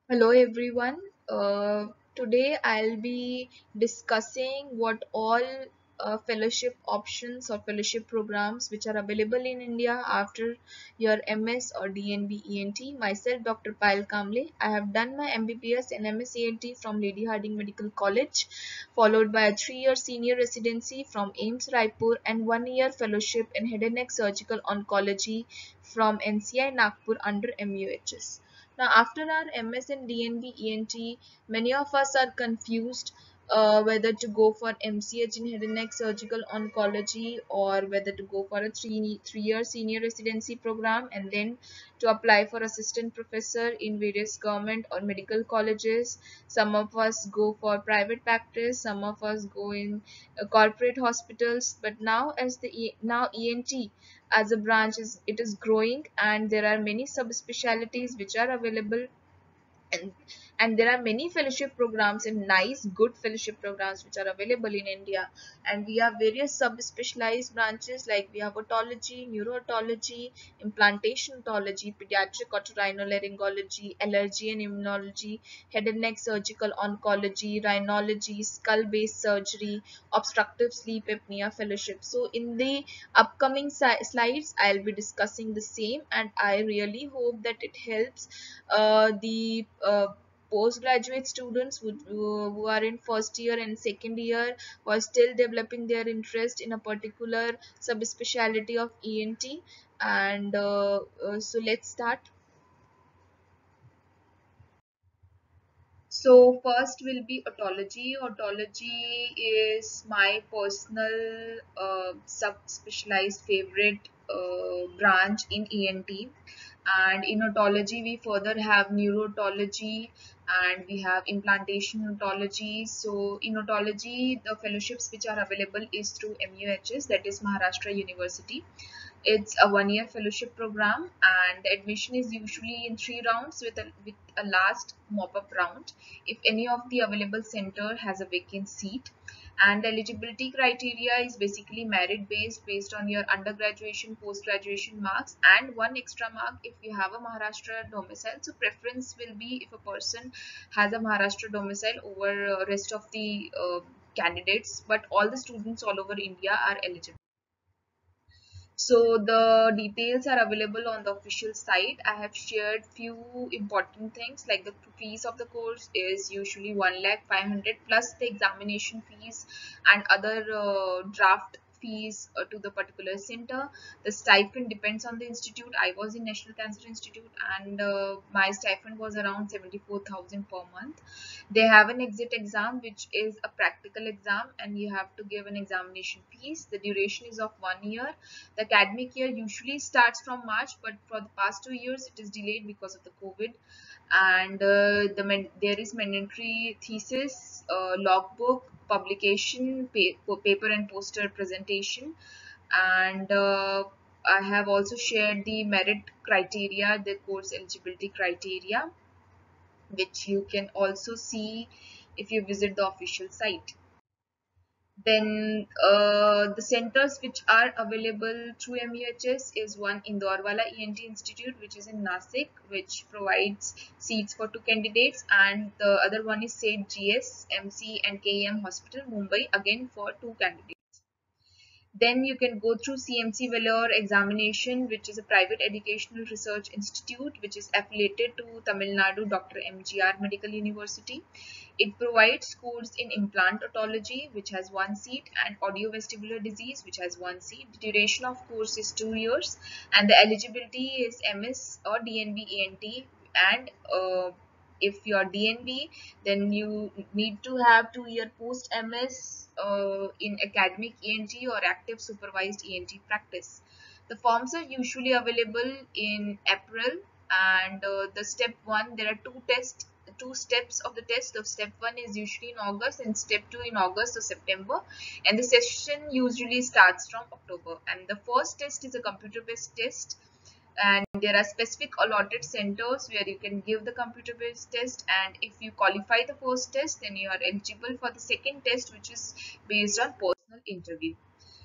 Hello everyone. Today I'll be discussing what all fellowship options or fellowship programs which are available in India after your MS or DNB ENT. Myself, Dr. Payal Kamble. I have done my MBBS and MS ENT from Lady Hardinge Medical College, followed by a 3-year senior residency from AIIMS Raipur and 1-year fellowship in head and neck surgical oncology from NCI Nagpur under MUHS. Now, after our MS and DNB ENT, many of us are confused whether to go for MCH in head and neck surgical oncology or whether to go for a three-year senior residency program and then to apply for assistant professor in various government or medical colleges. Some of us go for private practice, some of us go in corporate hospitals. But now, as now ENT as a branch is growing, and there are many subspecialties which are available, and and there are many fellowship programs and nice good fellowship programs which are available in India. And we have various subspecialized branches, like we have otology, neurotology, implantation otology, pediatric otorhinolaryngology, allergy and immunology, head and neck surgical oncology, rhinology, skull based surgery, obstructive sleep apnea fellowship. So in the upcoming slides I'll be discussing the same, and I really hope that it helps the postgraduate students who are in first year and second year, who are still developing their interest in a particular subspecialty of ENT. And so let's start. So first will be otology. Otology is my personal sub-specialized favorite branch in ENT. And in otology, we further have neurotology and we have implantation otology. So in otology, the fellowships which are available is through MUHS, that is Maharashtra University. It's a 1-year fellowship program, and the admission is usually in 3 rounds with a last mop-up round if any of the available center has a vacant seat. And the eligibility criteria is basically merit based on your undergraduation, post graduation marks, and one extra mark if you have a Maharashtra domicile. So preference will be if a person has a Maharashtra domicile over rest of the candidates, but all the students all over India are eligible. So the details are available on the official site. I have shared few important things, like the fees of the course is usually 1,500,000 plus the examination fees and other draft fees to the particular center. The stipend depends on the institute. I was in National Cancer Institute, and my stipend was around 74,000 per month. They have an exit exam, which is a practical exam, and you have to give an examination fees. The duration is of 1 year. The academic year usually starts from March, but for the past 2 years it is delayed because of the COVID. And there is mandatory thesis, logbook, publication, paper and poster presentation. And I have also shared the merit criteria, the course eligibility criteria, which you can also see if you visit the official site. Then the centers which are available through MUHS is one Indorwala ENT Institute, which is in Nasik, which provides seats for 2 candidates, and the other one is St. GS, MC and KEM Hospital, Mumbai, again for 2 candidates. Then you can go through CMC Vellore examination, which is a private educational research institute which is affiliated to Tamil Nadu Dr. MGR Medical University. It provides course in implant otology, which has 1 seat, and audiovestibular disease, which has 1 seat. The duration of course is 2 years, and the eligibility is MS or DNB ENT. And if you are DNB, then you need to have 2-year post MS in academic ENT or active supervised ENT practice. The forms are usually available in April, and the step 1, there are two steps of the test. The step 1 is usually in August, and step 2 in August or September, and the session usually starts from October. And the first test is a computer based test, and there are specific allotted centers where you can give the computer based test, and if you qualify the first test, then you are eligible for the second test, which is based on personal interview.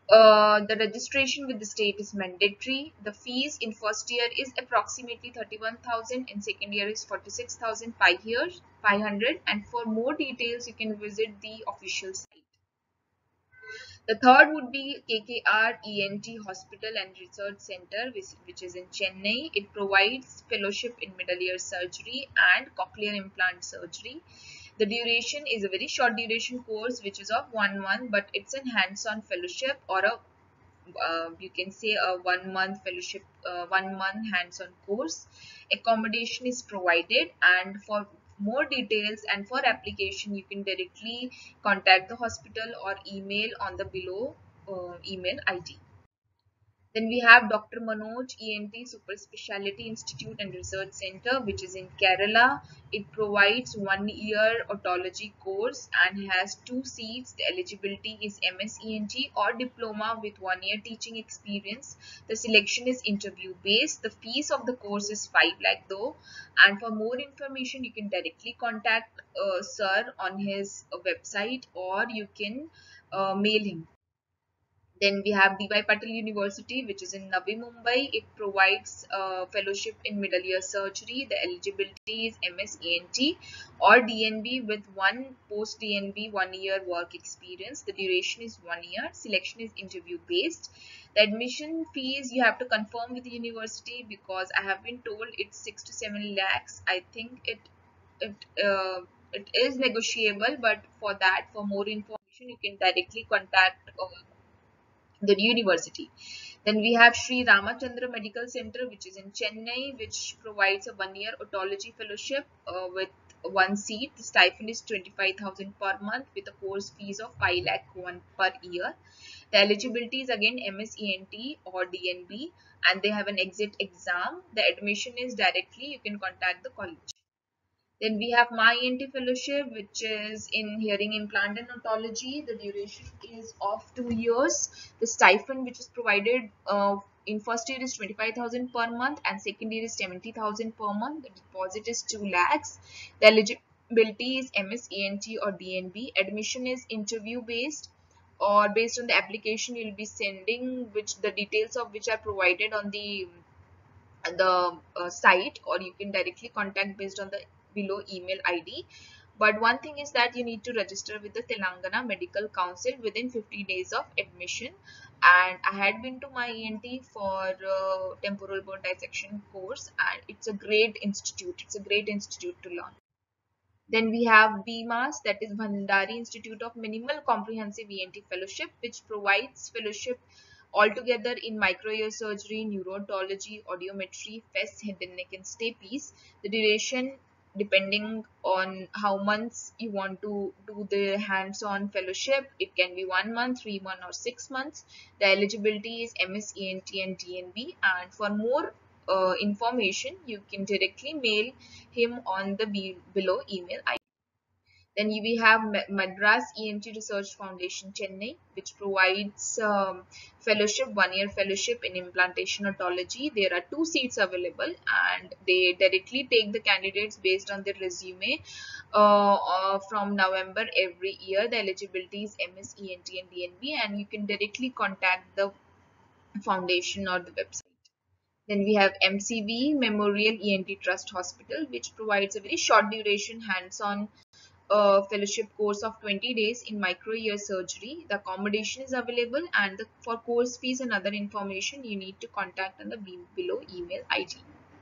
The registration with the state is mandatory. The fees in first year is approximately 31,000, in second year is 46,000 5 years 500, and for more details you can visit the official site. The third would be KKR ENT Hospital and Research Center, which is in Chennai. It provides fellowship in middle ear surgery and cochlear implant surgery. The duration is a very short duration course, which is of 1 month, but it's a hands-on fellowship, or a you can say a 1 month fellowship, 1 month hands-on course. Accommodation is provided, and for more details and for application you can directly contact the hospital or email on the below email ID. Then we have Dr. Manoj ENT Super Speciality Institute and Research Center, which is in Kerala. It provides 1 year otology course and has 2 seats. The eligibility is MS ENT or diploma with 1 year teaching experience. The selection is interview based. The fees of the course is 5 lakh though. And for more information, you can directly contact sir on his website, or you can mail him. Then we have DY Patil University, which is in Navi Mumbai. It provides fellowship in middle ear surgery. The eligibility is MS ENT or DNB with one post DNB 1 year work experience. The duration is 1 year. Selection is interview based. The admission fees you have to confirm with the university, because I have been told it's 6 to 7 lakhs. I think it is negotiable, but for more information, you can directly contact the university. Then we have Sri Ramachandra Medical Center, which is in Chennai, which provides a 1 year otology fellowship with 1 seat. The stipend is 25,000 per month with a course fees of 5 lakh 1 per year. The eligibility is again MSENT or DNB, and they have an exit exam. The admission is directly, you can contact the college. Then we have My ENT Fellowship, which is in Hearing Implant and Otology. The duration is of 2 years. The stipend which is provided in first year is 25,000 per month, and second year is 70,000 per month. The deposit is 2 lakhs. The eligibility is MSENT or DNB. Admission is interview based, or based on the application you'll be sending, which the details of which are provided on the site, or you can directly contact based on the below email ID. But one thing is that you need to register with the Telangana Medical Council within 50 days of admission. And I had been to My ENT for temporal bone dissection course, and it's a great institute. It's a great institute to learn. Then we have BMAS, that is Bhandari Institute of Minimal Comprehensive ENT Fellowship, which provides fellowship altogether in microear surgery, neurotology, audiometry, FES, head and neck, and stapes. The duration, depending on how months you want to do the hands-on fellowship, it can be 1 month, 3 months, or 6 months. The eligibility is MSENT and DNB, and for more information, you can directly mail him on the below email ID. Then we have Madras ENT Research Foundation, Chennai, which provides fellowship, 1 year fellowship in implantation otology. There are 2 seats available, and they directly take the candidates based on their resume from November every year. The eligibility is MS, ENT, and DNB, and you can directly contact the foundation or the website. Then we have MCV, Memorial ENT Trust Hospital, which provides a very short duration hands-on fellowship course of 20 days in micro-ear surgery. The accommodation is available, and for course fees and other information, you need to contact on the below email ID.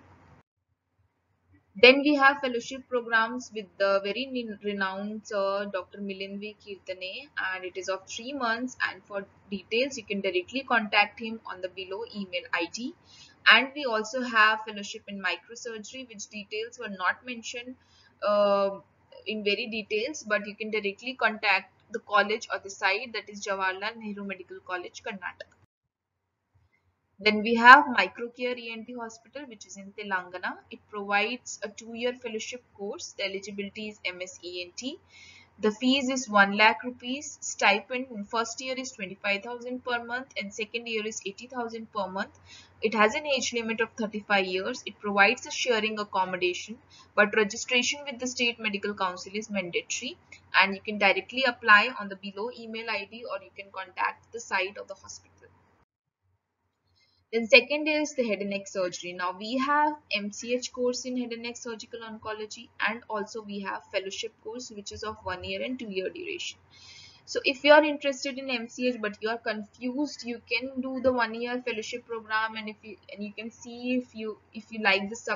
Then we have fellowship programs with the very renowned Dr. Milind V. Kirtane, and it is of 3 months. And for details, you can directly contact him on the below email ID. And we also have fellowship in microsurgery, which details were not mentioned uh, in very details, but you can directly contact the college or the site, that is Jawaharlal Nehru Medical College, Karnataka. Then we have Microcare ENT Hospital, which is in Telangana. It provides a 2 year fellowship course. The eligibility is MS ENT. The fees is 1 lakh rupees. Stipend in first year is 25,000 per month and second year is 80,000 per month. It has an age limit of 35 years. It provides a sharing accommodation, but registration with the State Medical Council is mandatory, and you can directly apply on the below email ID or you can contact the site of the hospital. Then second is the head and neck surgery. Now we have MCH course in head and neck surgical oncology, and also we have fellowship course which is of 1 year and 2 year duration. So if you are interested in MCH but you are confused, you can do the 1 year fellowship program, and you can see if you like the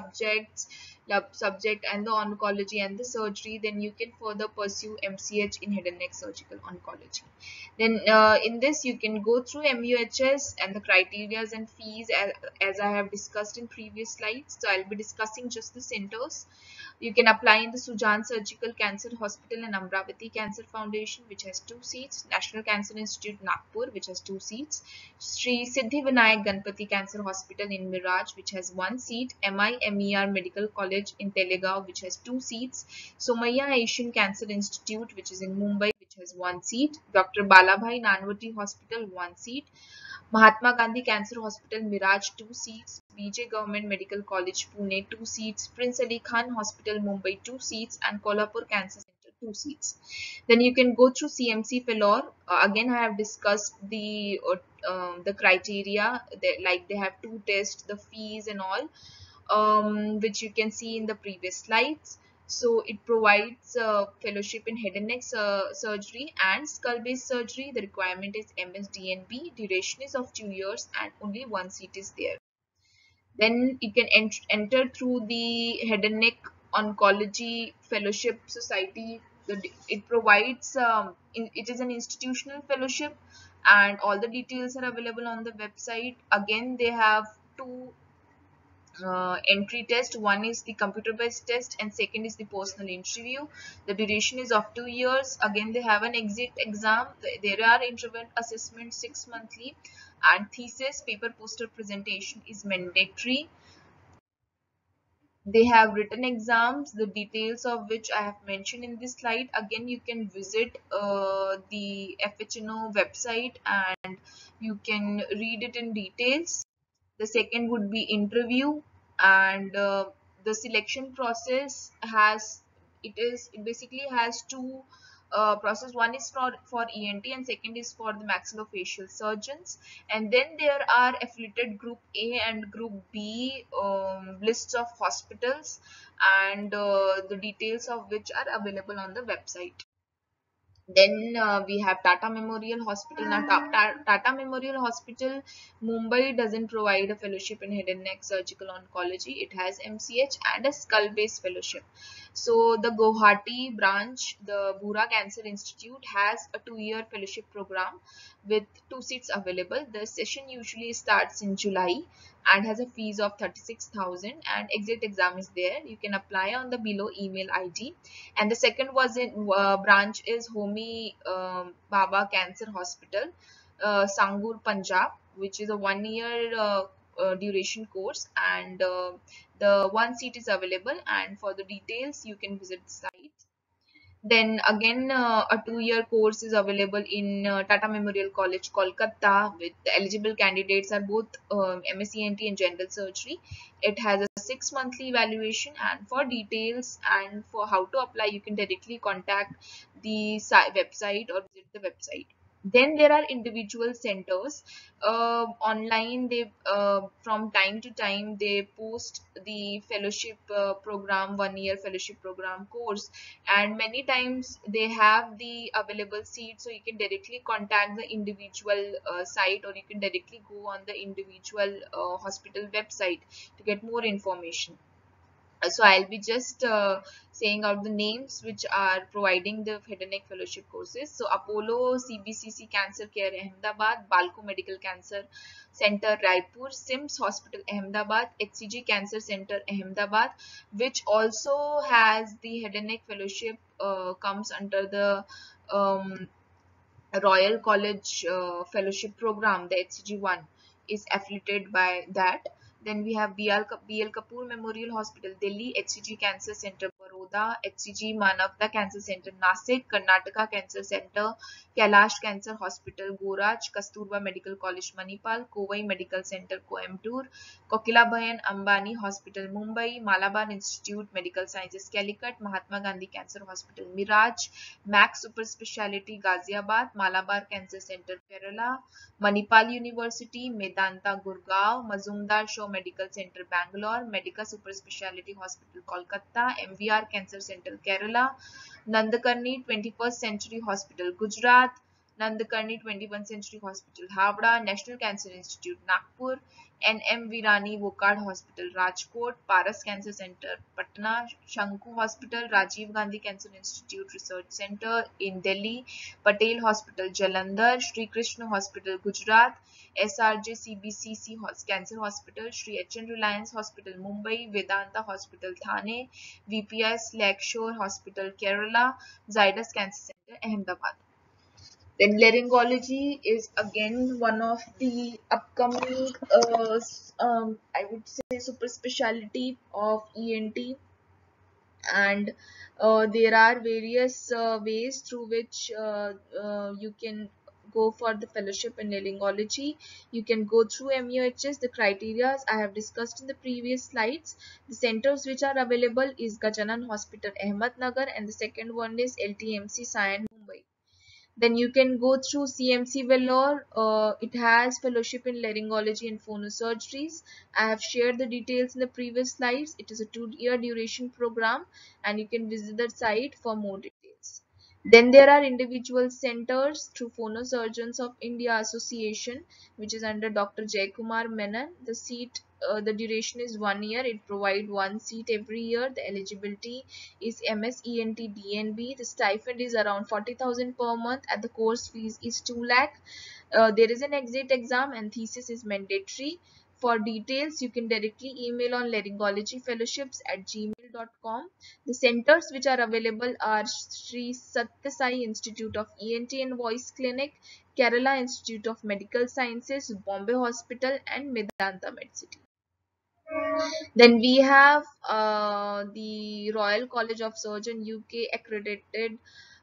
subject and the oncology and the surgery, then you can further pursue MCH in head and neck surgical oncology. Then in this you can go through MUHS and the criteria and fees as I have discussed in previous slides. So I'll be discussing just the centers. You can apply in the Sujan Surgical Cancer Hospital and Amravati Cancer Foundation, which has 2 seats, National Cancer Institute Nagpur, which has 2 seats, Sri Siddhi Vinayak Ganpati Cancer Hospital in Miraj, which has 1 seat, MIMER Medical College in Telegaon, which has 2 seats, Somaiya Asian Cancer Institute, which is in Mumbai, which has 1 seat, Dr. Balabhai Nanavati Hospital, 1 seat, Mahatma Gandhi Cancer Hospital, Miraj, 2 seats, BJ Government Medical College, Pune, 2 seats, Prince Ali Khan Hospital, Mumbai, 2 seats, and Kolhapur Cancer Center, 2 seats. Then you can go through CMC Fellow. Again, I have discussed the criteria. They have 2 tests, the fees and all, which you can see in the previous slides. So it provides fellowship in head and neck surgery and skull-based surgery. The requirement is MSDNB. Duration is of 2 years and only 1 seat is there. Then you can enter through the head and neck oncology fellowship society. It provides it is an institutional fellowship, and all the details are available on the website. Again, they have 2 entry test. One is the computer based test and second is the personal interview. The duration is of 2 years. Again, they have an exit exam. There are interval assessments 6 monthly, and thesis paper poster presentation is mandatory. They have written exams, the details of which I have mentioned in this slide. Again, you can visit the FHNO website and you can read it in details. The second would be interview, and the selection process it basically has 2 process. One is for ENT and second is for the maxillofacial surgeons, and then there are affiliated group A and group B lists of hospitals, and the details of which are available on the website. Then we have Tata Memorial Hospital. Now, Tata Memorial Hospital, Mumbai doesn't provide a fellowship in head and neck surgical oncology. It has MCH and a skull-based fellowship. So, the Guwahati branch, the Bura Cancer Institute, has a 2-year fellowship program with 2 seats available. The session usually starts in July and has a fees of 36,000, and exit exam is there. You can apply on the below email ID. And the second was in branch is Homi Baba Cancer Hospital, Sangur, Punjab, which is a 1-year duration course, and the 1 seat is available, and for the details you can visit the site. Then again, a 2-year course is available in Tata Memorial College, Kolkata, with the eligible candidates are both MSc ENT and general surgery. It has a 6 monthly evaluation, and for details and for how to apply, you can directly contact the website or visit the website. Then there are individual centers online. They from time to time they post the fellowship program, 1-year fellowship program course, and many times they have the available seats, so you can directly contact the individual site, or you can directly go on the individual hospital website to get more information. So I'll be just saying out the names which are providing the head and neck fellowship courses. So Apollo CBCC Cancer Care Ahmedabad, Balco Medical Cancer Center Raipur, Sims Hospital Ahmedabad, HCG Cancer Center Ahmedabad, which also has the head and neck fellowship, comes under the Royal College Fellowship Program. The HCG1 is affiliated by that. Then we have BL Kapoor Memorial Hospital, Delhi, HCG Cancer Center, Baroda. Baroda, HCG Manavta Cancer Center, Nasik, Karnataka Cancer Center, Kailash Cancer Hospital, Goraj, Kasturba Medical College, Manipal, Kovai Medical Center, Coimbatore, Kokilabhayan Ambani Hospital, Mumbai, Malabar Institute Medical Sciences, Calicut, Mahatma Gandhi Cancer Hospital, Miraj, Max Super Speciality, Ghaziabad, Malabar Cancer Center, Kerala, Manipal University, Medanta, Gurgaon, Mazumdar Shaw Medical Center, Bangalore, Medica Super Speciality Hospital, Kolkata, MVR Cancer Center, Kerala, Nandakarni 21st Century Hospital, Gujarat, Nandakarni 21st Century Hospital, Havda, National Cancer Institute, Nagpur, NM Virani Wockhardt Hospital, Rajkot, Paras Cancer Center, Patna, Shanku Hospital, Rajiv Gandhi Cancer Institute Research Center in Delhi, Patel Hospital, Jalandhar, Sri Krishna Hospital, Gujarat, SRJ CBCC Cancer Hospital, Sri HN Reliance Hospital, Mumbai, Vedanta Hospital, Thane, VPS Lakeshore Hospital, Kerala, Zydus Cancer Center, Ahmedabad. Then laryngology is again one of the upcoming, I would say, super specialty of ENT, and there are various ways through which you can go for the fellowship in laryngology. You can go through MUHS. The criteria I have discussed in the previous slides. The centers which are available is Gajanan Hospital, Ahmednagar, and the second one is LTMC Sion, Mumbai. Then you can go through CMC Vellore. It has fellowship in laryngology and phonosurgeries. I have shared the details in the previous slides. It is a 2-year duration program, and you can visit the site for more details. Then there are individual centers through Phonosurgeons of India Association, which is under Dr. Jaykumar Menon. The duration is 1 year. It provides 1 seat every year. The eligibility is MS, ENT, DNB. The stipend is around 40,000 per month, and the course fees is 2 lakh. There is an exit exam, and thesis is mandatory. For details, you can directly email on laryngologyfellowships@gmail.com. The centers which are available are Sri Satya Sai Institute of ENT and Voice Clinic, Kerala Institute of Medical Sciences, Bombay Hospital, and Medanta Medcity. Then we have the Royal College of Surgeon UK accredited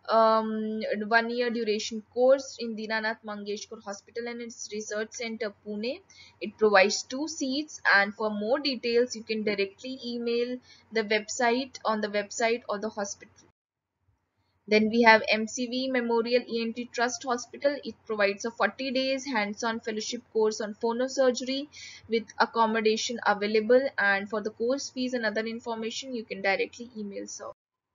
1-year duration course in Dinanath Mangeshkar Hospital and its research center Pune. It provides 2 seats, and for more details you can directly email the website or the hospital. Then we have MCV Memorial ENT Trust Hospital. It provides a 40 days hands-on fellowship course on phonosurgery with accommodation available, and for the course fees and other information you can directly email sir.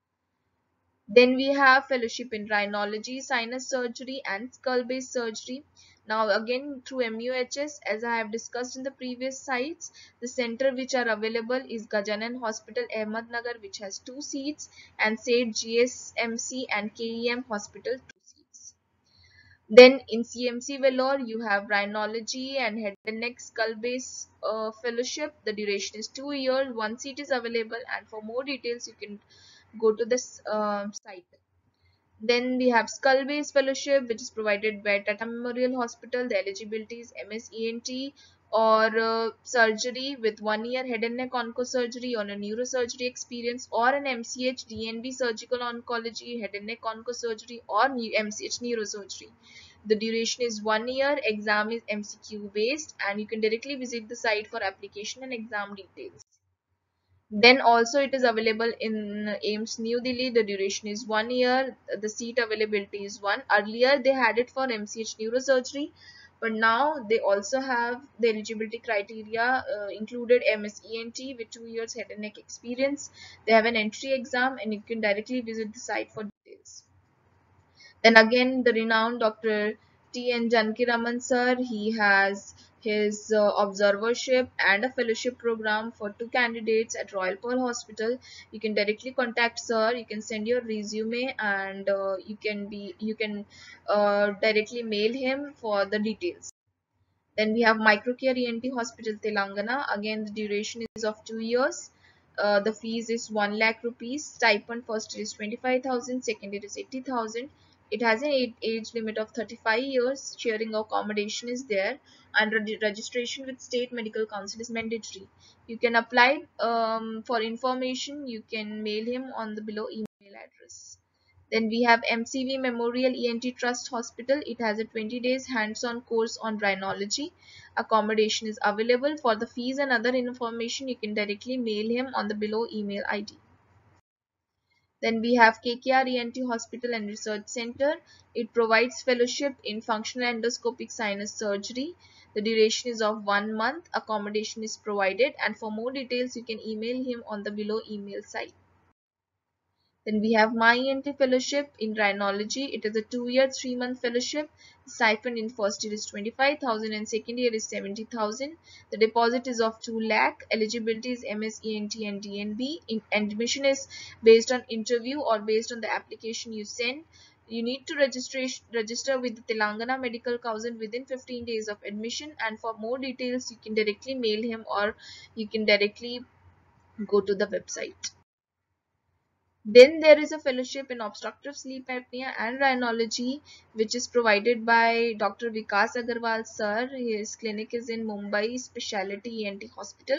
Then we have fellowship in rhinology, sinus surgery, and skull base surgery. Now again through MUHS, as I have discussed in the previous sites, the center which are available is Gajanan Hospital, Ahmednagar, which has 2 seats, and SAID GSMC and KEM Hospital 2 seats. Then in CMC Vellore, you have rhinology and head and neck skull base fellowship. The duration is 2 years, 1 seat is available, and for more details you can go to this site. Then we have skull base fellowship, which is provided by Tata Memorial Hospital. The eligibility is MS ENT or surgery with 1 year head and neck oncosurgery on a neurosurgery experience, or an MCH DNB surgical oncology, head and neck oncosurgery, or MCH neurosurgery. The duration is 1 year. Exam is MCQ based, and you can directly visit the site for application and exam details. Then also it is available in AIIMS New Delhi. The duration is 1 year. The seat availability is 1. Earlier they had it for MCH neurosurgery, but now they also have the eligibility criteria included MS ENT with 2 years head and neck experience. They have an entry exam, and you can directly visit the site for details. Then again, the renowned Dr. T.N. Janakiraman sir, he has his observership and a fellowship program for 2 candidates at Royal Pearl Hospital. You can directly contact sir. You can send your resume, and you can directly mail him for the details. Then we have Microcare ENT Hospital, Telangana. Again, the duration is of 2 years. The fees is 1 lakh rupees. Stipend first year is 25,000, second year is 80,000. It has an age limit of 35 years. Sharing accommodation is there, and registration with state medical council is mandatory. You can apply for information. You can mail him on the below email address. Then we have MCV Memorial ENT Trust Hospital. It has a 20 days hands-on course on rhinology. Accommodation is available. For the fees and other information, you can directly mail him on the below email ID. Then we have KKR ENT Hospital and Research Center. It provides fellowship in functional endoscopic sinus surgery. The duration is of 1 month. Accommodation is provided, and for more details, you can email him on the below email site. Then we have My ENT Fellowship in Rhinology. It is a 2-year, 3-month fellowship. The stipend in first year is 25,000 and second year is 70,000. The deposit is of 2 lakh. Eligibility is MS ENT and DNB. Admission is based on interview or based on the application you send. You need to register with the Telangana Medical Council within 15 days of admission, and for more details you can directly mail him or you can directly go to the website. Then there is a fellowship in obstructive sleep apnea and rhinology, which is provided by Dr. Vikas Agarwal sir. His clinic is in Mumbai Specialty ENT Hospital.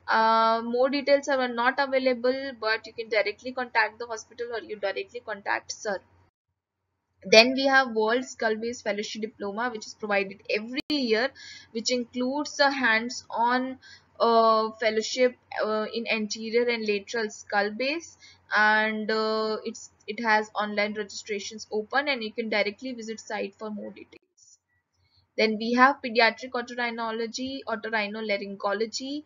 More details are not available, but you can directly contact the hospital or you directly contact sir. Then we have World Skull-Base Fellowship Diploma, which is provided every year, which includes a hands-on fellowship in anterior and lateral skull base, and it has online registrations open, and you can directly visit site for more details. Then we have pediatric otorhinology, otorhinolaryngology,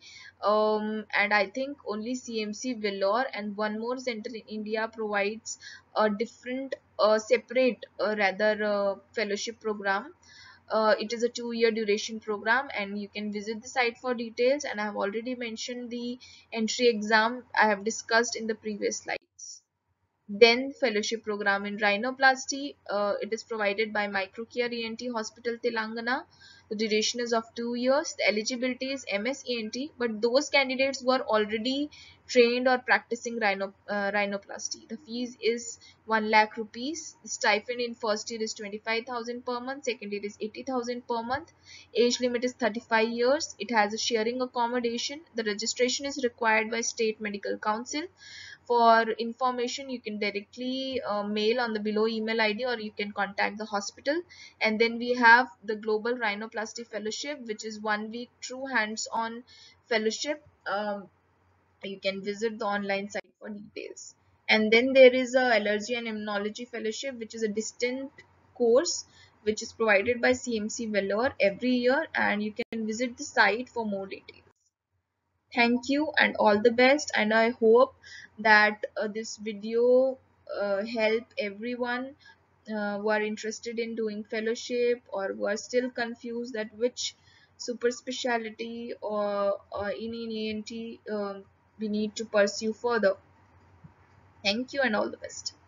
and I think only CMC Vellore and one more center in India provides a different, separate, rather fellowship program. It is a 2-year duration program, and you can visit the site for details. And I have already mentioned the entry exam I have discussed in the previous slides. Then fellowship program in rhinoplasty. It is provided by Microcare ENT Hospital Telangana. The duration is of 2 years. The eligibility is MS ENT, but those candidates who are already trained or practicing rhinoplasty. The fees is 1 lakh rupees. The stipend in first year is 25,000 per month. Second year is 80,000 per month. Age limit is 35 years. It has a sharing accommodation. The registration is required by State Medical Council. For information, you can directly mail on the below email ID or you can contact the hospital. And then we have the Global Rhinoplasty Fellowship, which is 1 week true hands-on fellowship. You can visit the online site for details. And then there is a Allergy and Immunology Fellowship, which is a distant course which is provided by CMC Vellore every year, and you can visit the site for more details. Thank you and all the best, and I hope that this video help everyone who are interested in doing fellowship or who are still confused that which super specialty or in ENT we need to pursue further. Thank you and all the best.